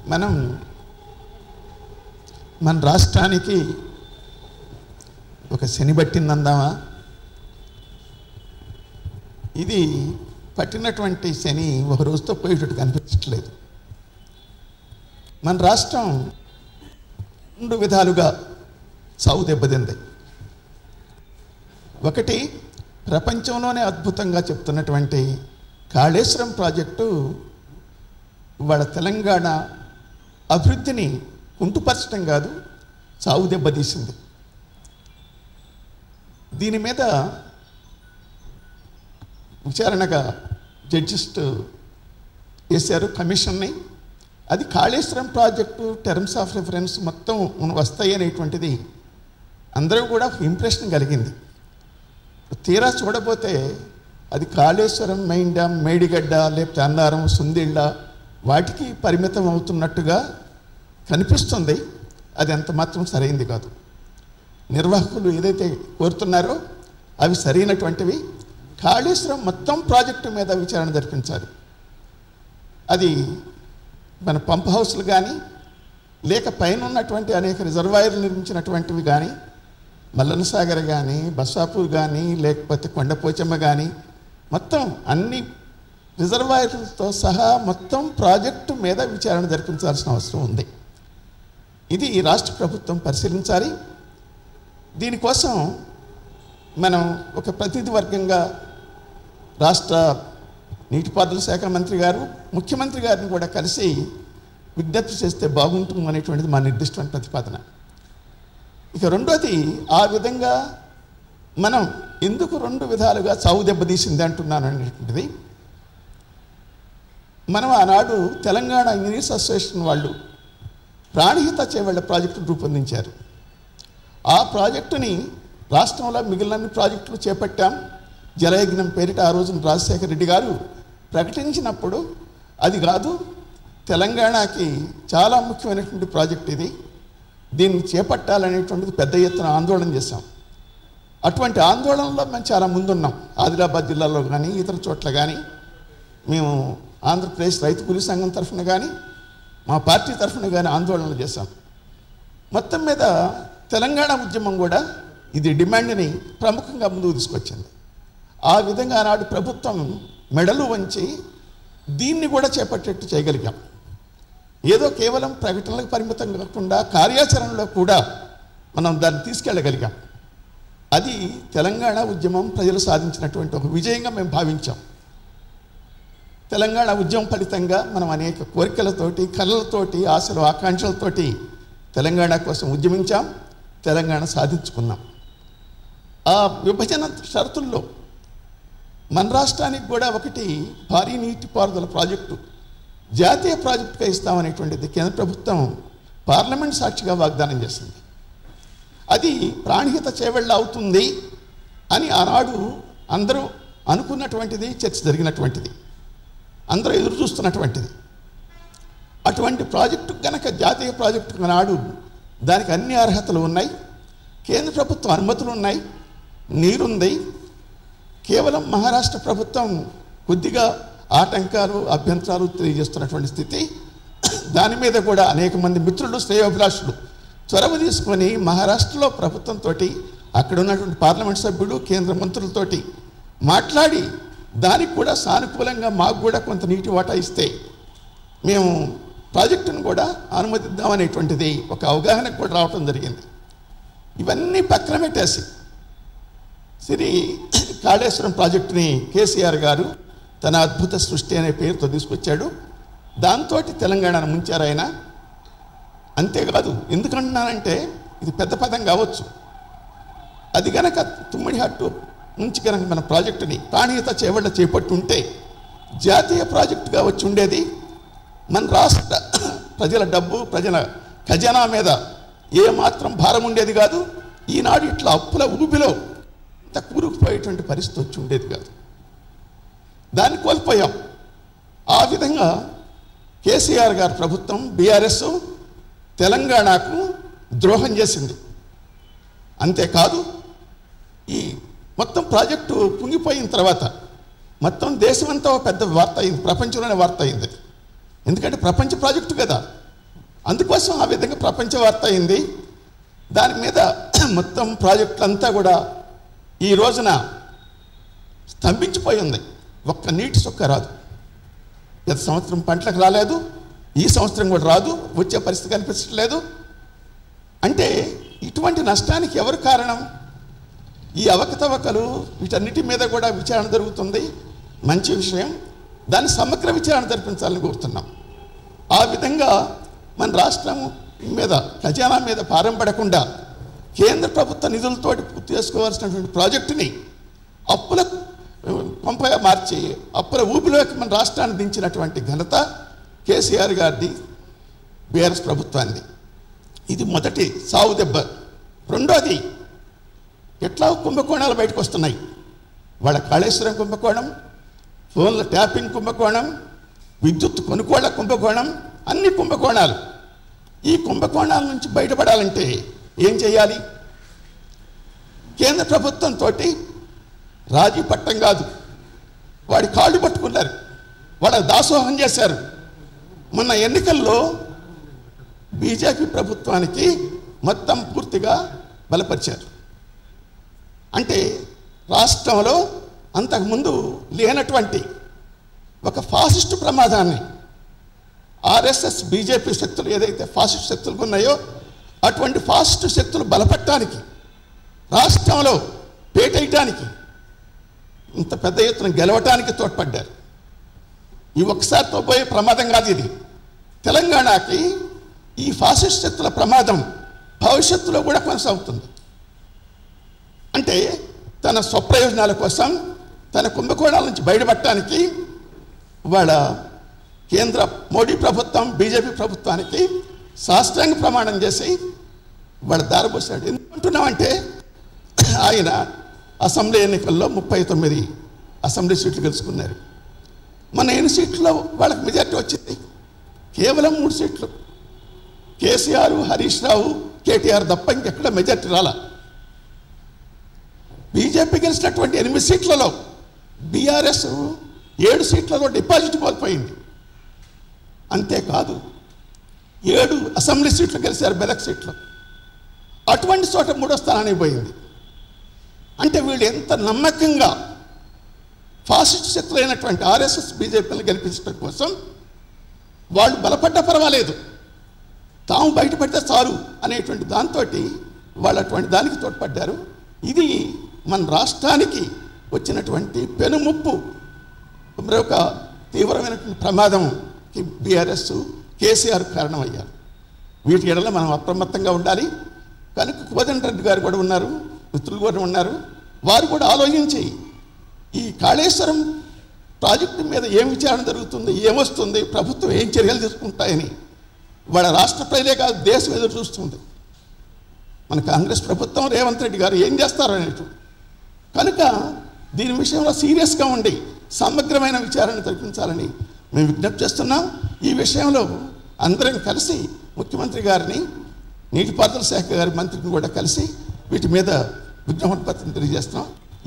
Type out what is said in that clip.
మనం మన రాష్ట్రానికి ఒక శని పట్టిందందామా? ఇది పట్టినటువంటి శని ఒక రోజుతో పోయేటట్టు కనిపించట్లేదు. మన రాష్ట్రం 2 విధాలుగా సాగు దెబ్బతింది. ఒకటి, ప్రపంచంలోనే అద్భుతంగా చెప్తున్నటువంటి కాళేశ్వరం ప్రాజెక్టు వాళ్ళ తెలంగాణ అభివృద్ధిని కుంటుపరచడం కాదు, సాగు దెబ్బతీసింది. దీని మీద విచారణగా జడ్జిస్ వేశారు కమిషన్ని. అది Kaleshwaram project terms of reference మొత్తం వస్తాయి అనేటువంటిది అందరూ కూడా ఇంప్రెషన్ కలిగింది. తీరా చూడబోతే అది కాళేశ్వరం మెయిన్ డ్యామ్, మేడిగడ్డ, లేకపోతే అన్నారం, సుందిళ్ళ వాటికి పరిమితం అవుతున్నట్టుగా కనిపిస్తుంది. అది ఎంత మాత్రం సరైంది కాదు. నిర్వాహకులు ఏదైతే కోరుతున్నారో అవి సరైనటువంటివి. కాళేశ్వరం మొత్తం ప్రాజెక్టు మీద విచారణ జరిపించాలి. అది మన పంప్ హౌస్లు కానీ, లేక పైన ఉన్నటువంటి అనేక రిజర్వాయర్లు నిర్మించినటువంటివి కానీ, మల్లన సాగర్ కానీ, బస్సాపూర్ కానీ, లేకపోతే కొండపోచమ్మ కానీ, మొత్తం అన్ని రిజర్వాయర్లతో సహా మొత్తం ప్రాజెక్టు మీద విచారణ జరిపించాల్సిన అవసరం ఉంది. ఇది రాష్ట్ర ప్రభుత్వం పరిశీలించాలి. దీనికోసం మనం ఒక ప్రతినిధి వర్గంగా రాష్ట్ర నీటిపారుదల శాఖ మంత్రి గారు, ముఖ్యమంత్రి గారిని కూడా కలిసి విజ్ఞప్తి చేస్తే బాగుంటుంది అనేటువంటిది మా నిర్దిష్టమైన ప్రతిపాదన. ఇక రెండోది, ఆ విధంగా మనం ఎందుకు 2 విధాలుగా సాగు దెబ్బతీసింది అంటున్నాను అనేటువంటిది. మనం ఆనాడు తెలంగాణ ఇంజనీర్స్ అసోసియేషన్ వాళ్ళు ప్రాణహిత చేవళ్ళ ప్రాజెక్టును రూపొందించారు. ఆ ప్రాజెక్టుని రాష్ట్రంలో మిగిలిన ప్రాజెక్టులు చేపట్టాం. జలయజ్ఞం పేరిట ఆ రోజున రాజశేఖర రెడ్డి గారు ప్రకటించినప్పుడు అది కాదు, తెలంగాణకి చాలా ముఖ్యమైనటువంటి ప్రాజెక్ట్ ఇది, దీన్ని చేపట్టాలనేటువంటిది పెద్ద ఎత్తున ఆందోళన చేశాం. అటువంటి ఆందోళనలో మేము చాలా ముందున్నాం. ఆదిలాబాద్ జిల్లాలో కానీ, ఇతర చోట్ల కానీ, మేము ఆంధ్రప్రదేశ్ రైతు కూలీ సంఘం తరఫున కానీ, మా పార్టీ తరఫున కానీ ఆందోళనలు చేశాం. మొత్తం మీద తెలంగాణ ఉద్యమం కూడా ఇది డిమాండ్ని ప్రముఖంగా ముందుకు తీసుకొచ్చింది. ఆ విధంగా నాడు ప్రభుత్వం మెడలు వంచి దీన్ని కూడా చేపట్టేట్టు చేయగలిగాం. ఏదో కేవలం ప్రకటనలకు పరిమితం కాకుండా కార్యాచరణలో కూడా మనం దాన్ని తీసుకెళ్ళగలిగాం. అది తెలంగాణ ఉద్యమం ప్రజలు సాధించినటువంటి ఒక విజయంగా మేము భావించాం. తెలంగాణ ఉద్యమం ఫలితంగా మనం అనేక కోరికలతోటి, కళలతోటి, ఆశలు, ఆకాంక్షలతోటి తెలంగాణ కోసం ఉద్యమించాం, తెలంగాణ సాధించుకున్నాం. ఆ విభజన షరతుల్లో మన రాష్ట్రానికి కూడా ఒకటి భారీ నీటిపారుదల ప్రాజెక్టు జాతీయ ప్రాజెక్టుగా ఇస్తామనేటువంటిది కేంద్ర ప్రభుత్వం పార్లమెంట్ సాక్షిగా వాగ్దానం చేసింది. అది ప్రాణహిత చేవెళ్ళ అవుతుంది అని ఆనాడు అందరూ అనుకున్నటువంటిది, చర్చ జరిగినటువంటిది, అందరూ ఎదురు చూస్తున్నటువంటిది. అటువంటి ప్రాజెక్టు కనుక జాతీయ ప్రాజెక్టు నాడు దానికి అన్ని అర్హతలు ఉన్నాయి, కేంద్ర ప్రభుత్వం అనుమతులు ఉన్నాయి, నీరుంది. కేవలం మహారాష్ట్ర ప్రభుత్వం కొద్దిగా ఆటంకాలు, అభ్యంతరాలు తెలియజేస్తున్నటువంటి స్థితి. దాని మీద కూడా అనేక మంది మిత్రులు, శ్రేయోభిలాషులు చొరవ తీసుకొని మహారాష్ట్రలో ప్రభుత్వంతో, అక్కడ ఉన్నటువంటి పార్లమెంట్ సభ్యులు, కేంద్ర మంత్రులతోటి మాట్లాడి దానికి కూడా సానుకూలంగా మాకు కూడా కొంత నీటి వాటా ఇస్తే మేము ప్రాజెక్టును కూడా అనుమతిద్దామనేటువంటిది ఒక అవగాహనకు కూడా రావటం జరిగింది. ఇవన్నీ పక్కన పెట్టేసి శ్రీ కాళేశ్వరం ప్రాజెక్టుని కేసీఆర్ గారు తన అద్భుత సృష్టి అనే పేరుతో తీసుకొచ్చాడు. దాంతో తెలంగాణను ముంచారు ఆయన. అంతేకాదు, ఎందుకంటున్నానంటే ఇది పెద్ద పదం కావచ్చు, అది గనక తుమ్మిడిహట్టు నుంచి కనుక మన ప్రాజెక్టుని ప్రాణహిత చేవళ్ళ చేపట్టుంటే జాతీయ ప్రాజెక్టుగా వచ్చి ఉండేది. మన రాష్ట్ర ప్రజల డబ్బు, ప్రజల ఖజానా మీద ఏమాత్రం భారం ఉండేది కాదు. ఈనాడు ఇట్లా అప్పుల ఊబిలో ఇంత కూరుకుపోయేటువంటి పరిస్థితి వచ్చి ఉండేది కాదు. దాన్ని కోల్పోయాం. ఆ విధంగా కేసీఆర్ గారి ప్రభుత్వం, బీఆర్ఎస్ తెలంగాణకు ద్రోహం చేసింది. అంతేకాదు, ఈ మొత్తం ప్రాజెక్టు కుంగిపోయిన తర్వాత మొత్తం దేశమంతా పెద్ద వార్త అయింది, ప్రపంచంలోనే వార్త అయింది. ఎందుకంటే ప్రపంచ ప్రాజెక్టు కదా, అందుకోసం ఆ విధంగా ప్రపంచ వార్త అయింది. దాని మీద మొత్తం ప్రాజెక్టులంతా కూడా ఈ రోజున స్తంభించిపోయి ఉంది. ఒక్క నీటి చుక్క రాదు. గత సంవత్సరం పంటలకు రాలేదు, ఈ సంవత్సరం కూడా రాదు, వచ్చే పరిస్థితి కనిపించట్లేదు. అంటే ఇటువంటి నష్టానికి ఎవరు కారణం? ఈ అవకతవకలు వీటన్నిటి మీద కూడా విచారణ జరుగుతుంది. మంచి విషయం. దాన్ని సమగ్ర విచారణ జరిపించాలని కోరుతున్నాం. ఆ విధంగా మన రాష్ట్రం మీద ఖజానా మీద భారం పడకుండా కేంద్ర ప్రభుత్వ నిధులతోటి పూర్తి చేసుకోవాల్సినటువంటి ప్రాజెక్టుని అప్పుల పంపగా మార్చి అప్పుల ఊపిలోకి మన రాష్ట్రాన్ని దించినటువంటి ఘనత కేసీఆర్ గారిది, బీఆర్ఎస్ ప్రభుత్వాన్ని. ఇది మొదటి సావు దెబ్బ. రెండోది, ఎట్లా కుంభకోణాలు బయటకు వస్తున్నాయి. వాళ్ళ కాళేశ్వరం కుంభకోణం, ఫోన్ల ట్యాపింగ్ కుంభకోణం, విద్యుత్ కొనుగోళ్ల కుంభకోణం, అన్ని కుంభకోణాలు. ఈ కుంభకోణాల నుంచి బయటపడాలంటే ఏం చేయాలి? కేంద్ర ప్రభుత్వంతో రాజీ పట్టం కాదు, వాడి కాళ్ళు పట్టుకున్నారు, వాళ్ళ దాసోహం చేశారు. మొన్న ఎన్నికల్లో బీజేపీ ప్రభుత్వానికి మొత్తం పూర్తిగా బలపరిచారు. అంటే రాష్ట్రంలో అంతకుముందు లేనటువంటి ఒక ఫాసిస్టు ప్రమాదాన్ని ఆర్ఎస్ఎస్ బీజేపీ శక్తులు ఏదైతే ఫాసిస్ట్ శక్తులు ఉన్నాయో అటువంటి ఫాసిస్టు శక్తులు బలపడటానికి, రాష్ట్రంలో పేటేయటానికి, ఇంత పెద్ద ఎత్తున గెలవటానికి తోడ్పడ్డారు. ఈ ఒక్కసారితో పోయే ప్రమాదం కాదు ఇది. తెలంగాణకి ఈ ఫాసిస్ట్ శక్తుల ప్రమాదం భవిష్యత్తులో కూడా కొనసాగుతుంది. అంటే తన స్వప్రయోజనాల కోసం, తన కుంభకోణాల నుంచి బయటపడటానికి వాళ్ళ కేంద్ర మోడీ ప్రభుత్వం బీజేపీ ప్రభుత్వానికి సాష్టాంగ ప్రమాణం చేసి వాళ్ళ దారబోసాడు. ఎందుకంటున్నామంటే ఆయన అసెంబ్లీ ఎన్నికల్లో 39 అసెంబ్లీ సీట్లు గెలుచుకున్నారు. మన ఎన్ని సీట్లలో వాళ్ళకి మెజార్టీ వచ్చింది? కేవలం 3 సీట్లు. కేసీఆర్, హరీష్ రావు, కేటీఆర్ తప్ప ఇంకెక్కడ మెజార్టీ రాలా. బీజేపీ గెలిచినటువంటి 8 సీట్లలో బీఆర్ఎస్ 7 సీట్లలో డిపాజిట్ కోల్పోయింది. అంతేకాదు 7 అసెంబ్లీ సీట్లు గెలిచారు, మెదక్ సీట్లు. అటువంటి చోట 3వ స్థానానికి పోయింది. అంటే వీళ్ళు ఎంత నమ్మకంగా ఫాసిస్ట్ శక్తులైనటువంటి ఆర్ఎస్ఎస్ బీజేపీని గెలిపించడం కోసం వాళ్ళు బలపడ్డా పర్వాలేదు, తాము బయటపడితే చాలు అనేటువంటి దాంతో వాళ్ళు అటువంటి దానికి తోడ్పడ్డారు. ఇది మన రాష్ట్రానికి వచ్చినటువంటి పెనుముప్పు, మరొక తీవ్రమైనటువంటి ప్రమాదంకి బీఆర్ఎస్ కేసీఆర్ కారణమయ్యారు. వీటి ఎడల మనం అప్రమత్తంగా ఉండాలి. కనుక కోదండరెడ్డి గారు కూడా ఉన్నారు, మిత్రులు కూడా ఉన్నారు. వారు కూడా ఆలోచించి ఈ కాళేశ్వరం ప్రాజెక్టు మీద ఏం విచారణ జరుగుతుంది, ఏమొస్తుంది, ప్రభుత్వం ఏం చర్యలు తీసుకుంటాయని వాళ్ళ రాష్ట్ర ప్రజలే కాదు దేశం ఎదురు చూస్తుంది. మన కాంగ్రెస్ ప్రభుత్వం, రేవంత్ రెడ్డి గారు ఏం చేస్తారు అనేటు. కనుక దీని విషయంలో సీరియస్గా ఉండి సమగ్రమైన విచారణ జరిపించాలని మేము విజ్ఞప్తి చేస్తున్నాం. ఈ విషయంలో అందరం కలిసి ముఖ్యమంత్రి గారిని, నీటిపారుదల శాఖ గారి మంత్రిని కూడా కలిసి వీటి మీద విజ్ఞాపన పత్రం తెలియజేస్తున్నాం.